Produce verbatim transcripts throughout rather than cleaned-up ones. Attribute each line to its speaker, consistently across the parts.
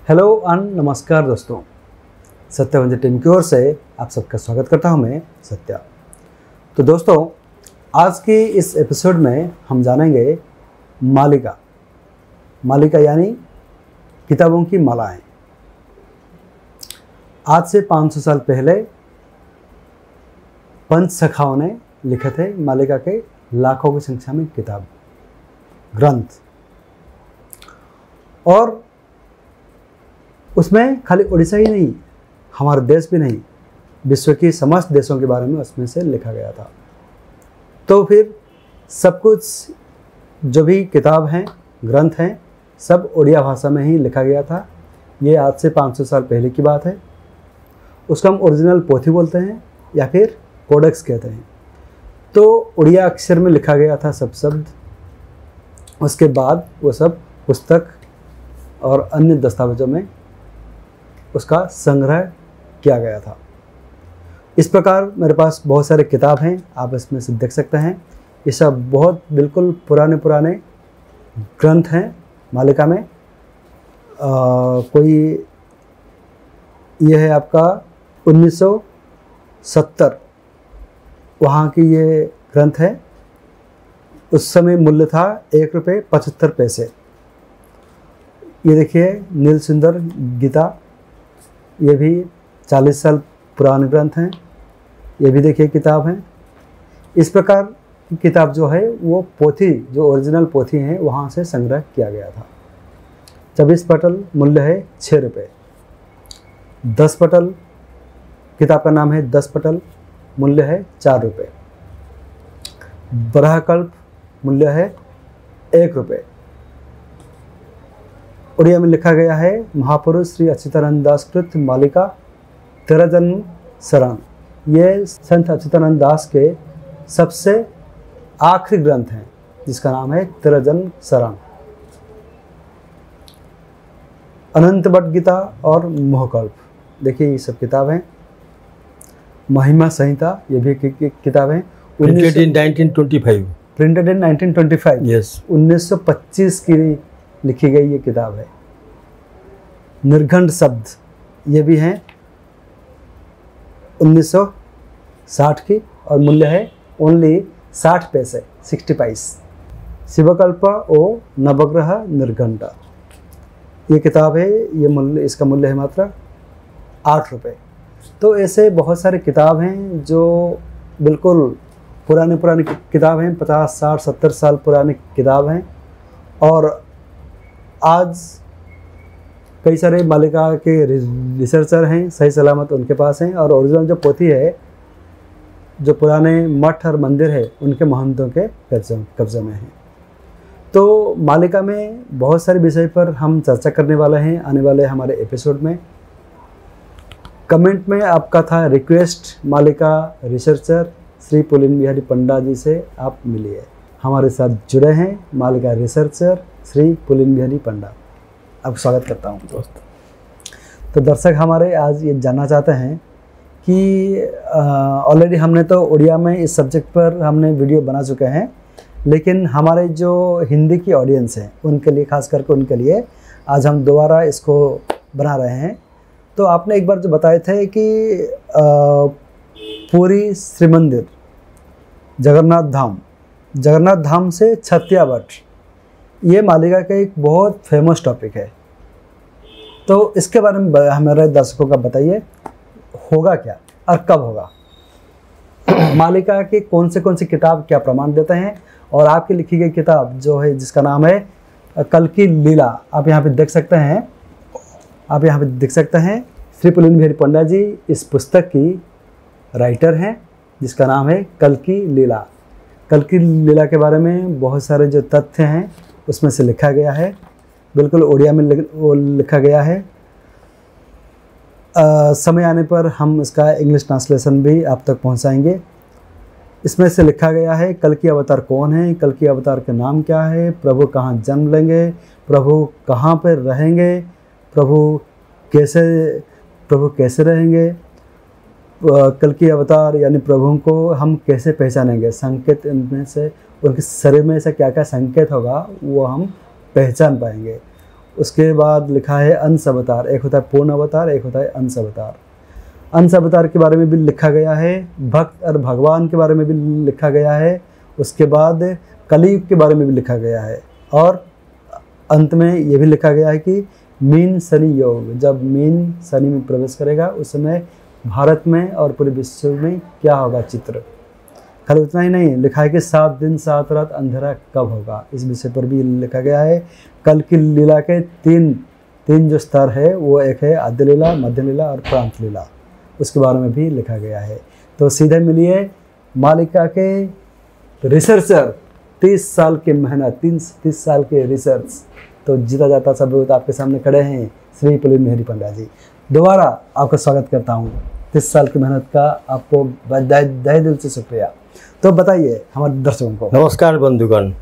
Speaker 1: Hello and नमस्कार दोस्तों, सत्यवंत team की ओर से आप सबका स्वागत करता हूं मैं सत्या। तो दोस्तों, आज की इस एपिसोड में हम जानेंगे मालिका मालिका यानी किताबों की मालाएं। आज से पाँच सौ साल पहले पंच सखाओं ने लिखे थे मालिका के लाखों की संख्या में किताब ग्रंथ, और उसमें खाली उड़ीसा ही नहीं, हमारे देश भी नहीं, विश्व की समस्त देशों के बारे में उसमें से लिखा गया था। तो फिर सब कुछ जो भी किताब हैं, ग्रंथ हैं, सब उड़िया भाषा में ही लिखा गया था। ये आज से पाँच सौ साल पहले की बात है। उसको हम ओरिजिनल पोथी बोलते हैं या फिर कोडेक्स कहते हैं। तो उड़िया अक्षर में लिखा गया था सब शब्द। उसके बाद वो सब पुस्तक और अन्य दस्तावेजों में उसका संग्रह किया गया था। इस प्रकार मेरे पास बहुत सारे किताब हैं, आप इसमें से देख सकते हैं। ये सब बहुत बिल्कुल पुराने पुराने ग्रंथ हैं मालिका में। आ, कोई ये है आपका उन्नीस सौ सत्तर, वहाँ की ये ग्रंथ है। उस समय मूल्य था एक रुपये पचहत्तर पैसे। ये देखिए नील सुंदर गीता, ये भी चालीस साल पुराने ग्रंथ हैं। ये भी देखिए किताब हैं। इस प्रकार की किताब जो है वो पोथी, जो ओरिजिनल पोथी हैं, वहाँ से संग्रह किया गया था। चौबीस पटल मूल्य है छः रुपये। दस पटल, किताब का नाम है दस पटल, मूल्य है चार रुपये। बराहकल्प मूल्य है एक रुपये। उड़िया में लिखा गया है महापुरुष श्री अच्युतानंद दास कृत मालिका तेरह जन्म शरण। ये संत अच्युतानंद दास के सबसे आखिरी ग्रंथ हैं, जिसका नाम है तेरह जन्म शरण। अनंत बट गीता और मोहकल्प, देखिए ये सब किताब हैं। महिमा संहिता, ये भी किताब है।
Speaker 2: Printed in nineteen twenty five
Speaker 1: printed in nineteen twenty five
Speaker 2: yes
Speaker 1: उन्नीस सौ पच्चीस की लिखी गई ये किताब है। निर्घंट शब्द, ये भी हैं उन्नीस सौ साठ की, और मूल्य है ओनली साठ पैसे, सिक्सटी पैस। शिवकल्प ओ नवग्रह निर्घंट, ये किताब है। ये मूल्य, इसका मूल्य है मात्र आठ रुपये। तो ऐसे बहुत सारे किताब हैं जो बिल्कुल पुराने पुराने किताब हैं, पचास साठ सत्तर साल पुरानी किताब हैं। और आज कई सारे मालिका के रिसर्चर हैं, सही सलामत उनके पास हैं। और ओरिजिनल जो पोथी है, जो पुराने मठ और मंदिर है, उनके महंतों के कब्जे में है। तो मालिका में बहुत सारे विषय पर हम चर्चा करने वाले हैं आने वाले हमारे एपिसोड में। कमेंट में आपका था रिक्वेस्ट, मालिका रिसर्चर श्री पुलिन बिहारी पंडा जी से आप मिलिए। हमारे साथ जुड़े हैं मालिका रिसर्चर श्री पुलिन बिहारी पंडा। अब स्वागत करता हूं दोस्त। तो दर्शक हमारे आज ये जानना चाहते हैं कि ऑलरेडी हमने तो उड़िया में इस सब्जेक्ट पर हमने वीडियो बना चुके हैं, लेकिन हमारे जो हिंदी की ऑडियंस है उनके लिए, खास करके उनके लिए आज हम दोबारा इसको बना रहे हैं। तो आपने एक बार जो बताए थे कि पूरी श्री मंदिर, जगन्नाथ धाम, जगन्नाथ धाम से छतिया बट, ये मालिका का एक बहुत फेमस टॉपिक है। तो इसके बारे में हमारे दर्शकों का बताइए, होगा क्या और कब होगा? मालिका के कौन से कौन सी किताब क्या प्रमाण देते हैं? और आपकी लिखी गई किताब जो है, जिसका नाम है कल की लीला, आप यहाँ पे देख सकते हैं, आप यहाँ पे देख सकते हैं श्री पुलिन बिहारी पंडा जी इस पुस्तक की राइटर हैं, जिसका नाम है कल की लीला। कल की लीला के बारे में बहुत सारे जो तथ्य हैं उसमें से लिखा गया है, बिल्कुल उड़िया में वो लिखा गया है। आ, समय आने पर हम इसका इंग्लिश ट्रांसलेशन भी आप तक पहुंचाएंगे। इसमें से लिखा गया है कल की अवतार कौन है, कल की अवतार का नाम क्या है, प्रभु कहाँ जन्म लेंगे, प्रभु कहाँ पर रहेंगे, प्रभु कैसे प्रभु कैसे रहेंगे, कल की अवतार यानी प्रभु को हम कैसे पहचानेंगे, संकेत इनमें से, उनके शरीर में ऐसा क्या क्या संकेत होगा वो हम पहचान पाएंगे। उसके बाद लिखा है अंश अवतार। एक होता है पूर्ण अवतार, एक होता है अंश अवतार। अंश अवतार के बारे में भी लिखा गया है, भक्त और भगवान के बारे में भी लिखा गया है, उसके बाद कलयुग के बारे में भी लिखा गया है, और अंत में ये भी लिखा गया है कि मीन शनि योग, जब मीन शनि में प्रवेश करेगा उस समय भारत में और पूरे विश्व में क्या होगा चित्र। खाली उतना ही नहीं, लिखा है कि सात दिन सात रात अंधेरा कब होगा, इस विषय पर भी लिखा गया है। कल की लीला के तीन तीन जो स्तर है वो एक है आद्य लीला, मध्य लीला और प्रांत लीला, उसके बारे में भी लिखा गया है। तो सीधे मिलिए मालिका के रिसर्चर, तीस साल की मेहनत, तीन तीस साल के रिसर्च, तो जीता जाता सबूत आपके सामने खड़े हैं श्री पुलिन मेहरी पंड्या जी। दोबारा आपका स्वागत करता हूँ। तीस साल की मेहनत का आपको तहे दिल से शुक्रिया। तो बताइए हमारे दर्शकों को।
Speaker 2: नमस्कार बंधुगण।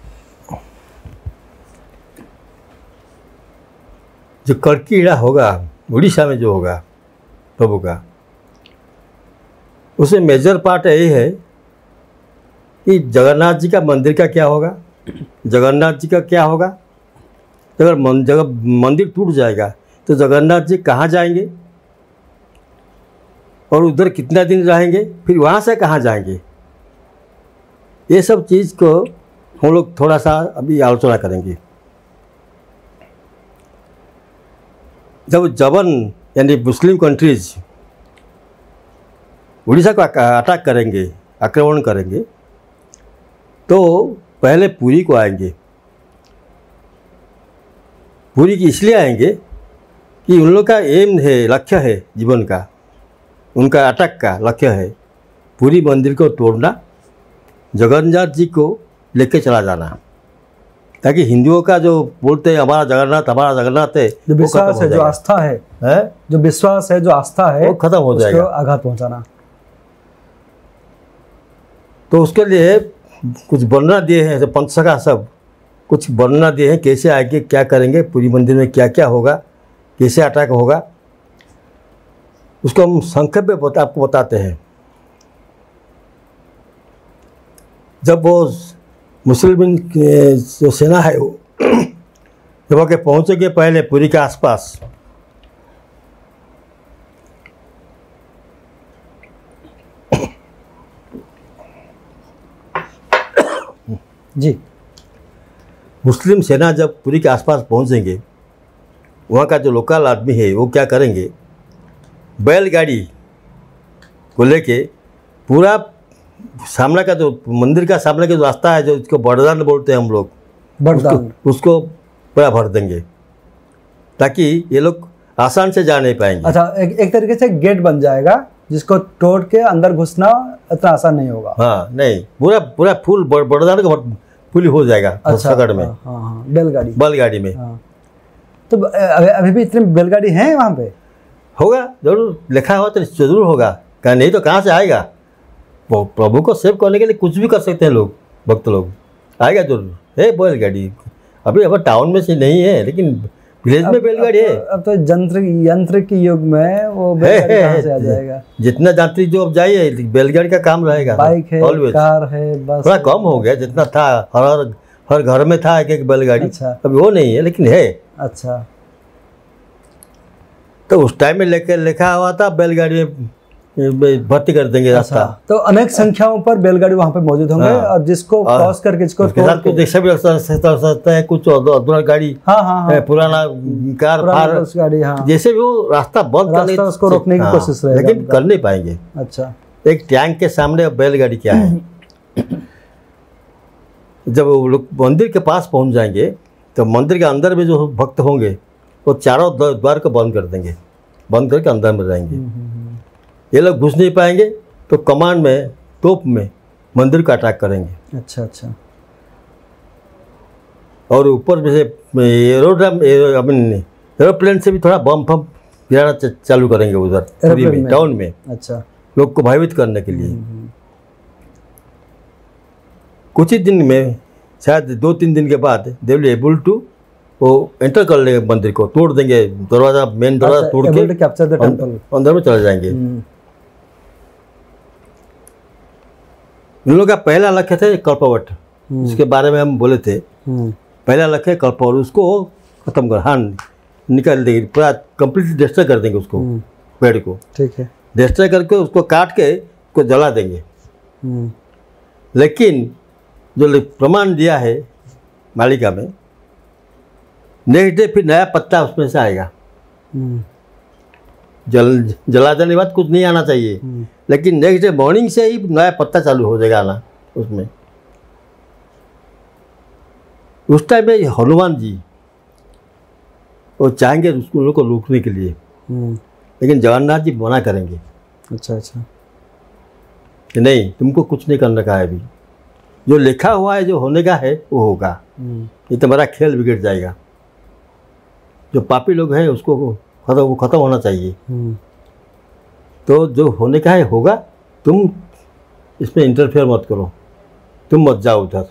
Speaker 2: जो कर्की ईड़ा होगा उड़ीसा में जो होगा प्रभु का, उसमें मेजर पार्ट यही है कि जगन्नाथ जी का मंदिर का क्या होगा, जगन्नाथ जी का क्या होगा। अगर मन, जगह मंदिर टूट जाएगा तो जगन्नाथ जी कहाँ जाएंगे और उधर कितना दिन रहेंगे, फिर वहाँ से कहाँ जाएंगे, ये सब चीज़ को हम लोग थोड़ा सा अभी आलोचना करेंगे। जब जबन यानी मुस्लिम कंट्रीज उड़ीसा को अटैक करेंगे, आक्रमण करेंगे, तो पहले पुरी को आएंगे। पुरी की इसलिए आएंगे कि उन लोग का एम है, लक्ष्य है जीवन का, उनका अटैक का लक्ष्य है पुरी मंदिर को तोड़ना, जगन्नाथ जी को लेके चला जाना, ताकि हिंदुओं का जो बोलते हैं हमारा जगन्नाथ हमारा जगन्नाथ है,
Speaker 1: जो विश्वास है, जो आस्था है, है? जो विश्वास है, जो आस्था है, वो
Speaker 2: खत्म हो जाएगा,
Speaker 1: आघात पहुंचाना।
Speaker 2: तो उसके लिए कुछ वर्णना दिए हैं, पंचसखा सब कुछ वर्णना दिए हैं, कैसे आगे क्या करेंगे, पुरी मंदिर में क्या क्या होगा, कैसे अटैक होगा, उसको हम संक्षेप में बता, आपको बताते हैं। जब वो मुस्लिम जो सेना है वो जब आके पहुँचेंगे पहले पुरी के आसपास,
Speaker 1: जी
Speaker 2: मुस्लिम सेना जब पुरी के आसपास पहुंचेंगे, वहाँ का जो लोकल आदमी है वो क्या करेंगे, बैलगाड़ी को लेके पूरा सामने का जो मंदिर का सामने का जो रास्ता है, जो इसको बड़दान बोलते हैं हम लोग,
Speaker 1: बड़दान,
Speaker 2: उसको, उसको पूरा भर देंगे ताकि ये लोग आसान से जा नहीं पाएंगे।
Speaker 1: अच्छा, एक, एक तरीके से गेट बन जाएगा जिसको तोड़ के अंदर घुसना इतना आसान नहीं होगा।
Speaker 2: हाँ नहीं, पूरा पूरा फुल बड़दान का फुल हो जाएगा।
Speaker 1: अच्छा,
Speaker 2: सगड़ में,
Speaker 1: हाँ, हाँ, बैलगाड़ी
Speaker 2: बैलगाड़ी में।
Speaker 1: हाँ। तो अभी अभी भी इतनी बैलगाड़ी हैं वहाँ पे?
Speaker 2: होगा जरूर, लिखा हुआ तो जरूर होगा, क्या नहीं तो कहाँ से आएगा। प्रभु को सेव करने के लिए कुछ भी कर सकते हैं लोग, भक्त लोग, आएगा जरूर है बैलगाड़ी। अभी अब टाउन में से नहीं है, लेकिन विलेज में बैलगाड़ी है।
Speaker 1: अब तो यंत्र यंत्र के युग में वो बैलगाड़ी कहाँ से आ जाएगा।
Speaker 2: जितना यात्री जो अब जाइए बैलगाड़ी का काम रहेगा।
Speaker 1: बाइक है, कार है, बस
Speaker 2: थोड़ा कम हो गया, जितना था हर हर घर में था एक एक बैलगाड़ी। अच्छा। अभी वो नहीं है, लेकिन है।
Speaker 1: अच्छा,
Speaker 2: तो उस टाइम में लेके लिखा हुआ था बैलगाड़ी में भर्ती कर देंगे रास्ता।
Speaker 1: अच्छा, तो अनेक संख्याओं पर बैलगाड़ी वहाँ पे मौजूद होंगे। हाँ। और जिसको क्रॉस करके जिसको
Speaker 2: सकता है कुछ अधूरा गाड़ी,
Speaker 1: हाँ हाँ हाँ,
Speaker 2: पुराना कार फार
Speaker 1: गाड़ी, हाँ,
Speaker 2: जैसे भी वो रास्ता बंद करने
Speaker 1: उसको रोकने की कोशिश रहेगा,
Speaker 2: लेकिन कर नहीं पाएंगे।
Speaker 1: अच्छा,
Speaker 2: एक टैंक के सामने बैलगाड़ी क्या है। जब वो लोग मंदिर के पास पहुंच जाएंगे तो मंदिर के अंदर में जो भक्त होंगे वो चारों द्वार को बंद कर देंगे, बंद करके अंदर में रहेंगे। ये लोग घुस नहीं पाएंगे, तो कमान में तोप में मंदिर को अटैक करेंगे।
Speaker 1: अच्छा अच्छा।
Speaker 2: और ऊपर में से एरोड्राम एरोप्लेन से भी थोड़ा बम फम गिराना चालू करेंगे उधर टाउन में।
Speaker 1: अच्छा,
Speaker 2: लोग को भयभीत करने के लिए। कुछ ही दिन में, शायद दो तीन दिन के बाद दे विल एबल टू वो एंटर कर लेंगे मंदिर को, तोड़ देंगे दरवाजा, मेन दरवाजा तोड़ के अंदर में चले जाएंगे। इन लोगों का पहला लक्ष्य थे कल्पवट, जिसके बारे में हम बोले थे। पहला लक्ष्य कल्पवट, उसको खत्म कर, हाँ निकाल देंगे, पूरा कंप्लीटली डिस्ट्रॉय कर देंगे उसको,
Speaker 1: हम्म,
Speaker 2: पेड़ को
Speaker 1: ठीक है।
Speaker 2: डिस्ट्रॉय करके उसको काट के उसको जला देंगे।
Speaker 1: हम्म,
Speaker 2: लेकिन जो ले- प्रमाण दिया है मालिका में, नेक्स्ट डे फिर नया पत्ता उसमें से आएगा।
Speaker 1: हम्म,
Speaker 2: जल जला देने के बाद कुछ नहीं आना चाहिए,
Speaker 1: हम्म,
Speaker 2: लेकिन नेक्स्ट डे मॉर्निंग से ही नया पत्ता चालू हो जाएगा आना उसमें। उस टाइम में हनुमान जी वो चाहेंगे उसको उन लोग को रोकने के लिए,
Speaker 1: हम्म,
Speaker 2: लेकिन जगन्नाथ जी मना करेंगे
Speaker 1: अच्छा अच्छा।
Speaker 2: कि नहीं, तुमको कुछ नहीं करने का है, अभी जो लिखा हुआ है जो होने का है वो होगा,
Speaker 1: हम्म,
Speaker 2: ये तुम्हारा खेल बिगड़ जाएगा। जो पापी लोग हैं उसको खत्म वो खत्म होना चाहिए।
Speaker 1: हम्म,
Speaker 2: तो जो होने का है होगा, तुम इसमें इंटरफेयर मत करो, तुम मत जाओ उधर।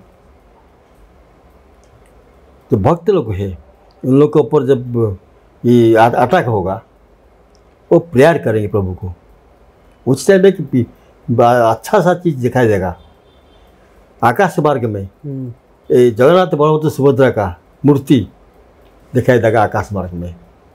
Speaker 2: तो भक्त लोग हैं, उन लोग के ऊपर जब ये अटैक होगा वो प्रेयर करेंगे प्रभु को। उस टाइम में कि अच्छा सा चीज़ दिखाई देगा आकाश मार्ग में।
Speaker 1: हम्म,
Speaker 2: ये जगन्नाथ बलभद्र सुभद्रा का मूर्ति दिखाई देगा आकाश मार्ग में,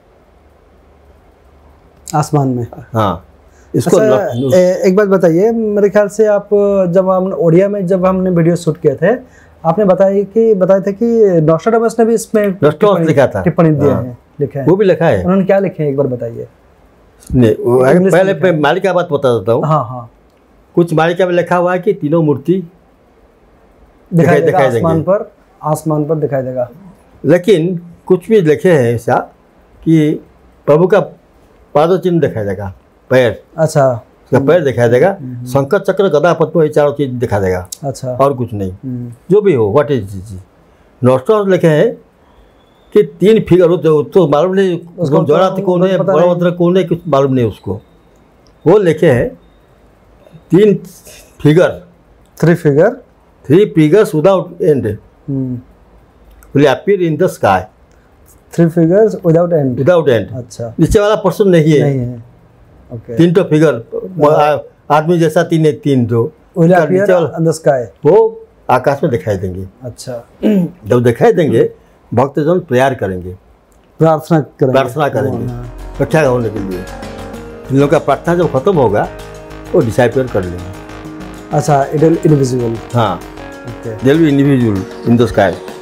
Speaker 1: आसमान में।
Speaker 2: हाँ इसको
Speaker 1: अच्छा,
Speaker 2: लप-
Speaker 1: ए- एक बात बताइए, मेरे ख्याल से आप जब हम ओडिया में जब हमने वीडियो शूट किए थे, आपने बताया कि बताया था कि नोस्ट्राडामस ने भी इसमें
Speaker 2: नोस्ट्राडामस
Speaker 1: टिप्पणी-
Speaker 2: लिखा था।
Speaker 1: टिप्पणी दिया
Speaker 2: हाँ।
Speaker 1: है, लिखा है।
Speaker 2: वो भी लिखा है।
Speaker 1: उन्होंने क्या लिखे हैं एक बार बताइए।
Speaker 2: नहीं वो अगर
Speaker 1: इंग्लिश में
Speaker 2: पहले
Speaker 1: लिखा है।
Speaker 2: पे मालिका बात बता देता हूँ।
Speaker 1: हाँ हाँ,
Speaker 2: कुछ मालिका में लिखा हुआ है कि तीनों मूर्ति
Speaker 1: दिखाई
Speaker 2: दिखाई-
Speaker 1: देगा
Speaker 2: दिखाई
Speaker 1: आसमान
Speaker 2: देंगे।
Speaker 1: पर, आसमान पर दिखाई देगा।
Speaker 2: लेकिन कुछ भी लिखे हैं ऐसा कि प्रभु का पादो चिन्ह दिखाई देगा, पैर,
Speaker 1: अच्छा
Speaker 2: उसका पैर दिखाई देगा, शंकर चक्र गदा पद्म ये चारों चीज दिखा देगा,
Speaker 1: अच्छा।
Speaker 2: और कुछ नहीं।
Speaker 1: हम्म,
Speaker 2: जो भी हो व्हाट इज चीज नोस्ट्राडामस लिखे हैं कि तीन फिगर हो, तो, तो मालूम नहीं
Speaker 1: उसको तो
Speaker 2: जगन्नाथ कौन है,
Speaker 1: पता नहीं।
Speaker 2: बलभद्र कौन है, कुछ मालूम नहीं उसको। वो लिखे हैं तीन figure,
Speaker 1: three figure.
Speaker 2: Three figures without end
Speaker 1: hmm,
Speaker 2: will appear in the sky
Speaker 1: three figures without end.
Speaker 2: without end।
Speaker 1: अच्छा,
Speaker 2: नीचे वाला पर्सन नहीं है,
Speaker 1: नहीं है। ओके।
Speaker 2: तीन तो फिगर आदमी जैसा तीन है, तीन तो
Speaker 1: विल
Speaker 2: उसका
Speaker 1: अपीयर
Speaker 2: नीचे वाला
Speaker 1: ऑन द स्काई।
Speaker 2: वो आकाश में दिखाई देंगे।
Speaker 1: अच्छा,
Speaker 2: जब दिखाई देंगे भक्तजन प्रेयर करेंगे,
Speaker 1: प्रार्थना करेंगे।
Speaker 2: प्रार्थना करेंगे
Speaker 1: हाँ,
Speaker 2: रक्षा होने के लिए। इन लोगों का प्रार्थना जब खत्म होगा वो डिसाइपर कर लेंगे।
Speaker 1: अच्छा, इट विल इनविजिबल।
Speaker 2: हाँ,
Speaker 1: okay.
Speaker 2: They will be individual in the sky.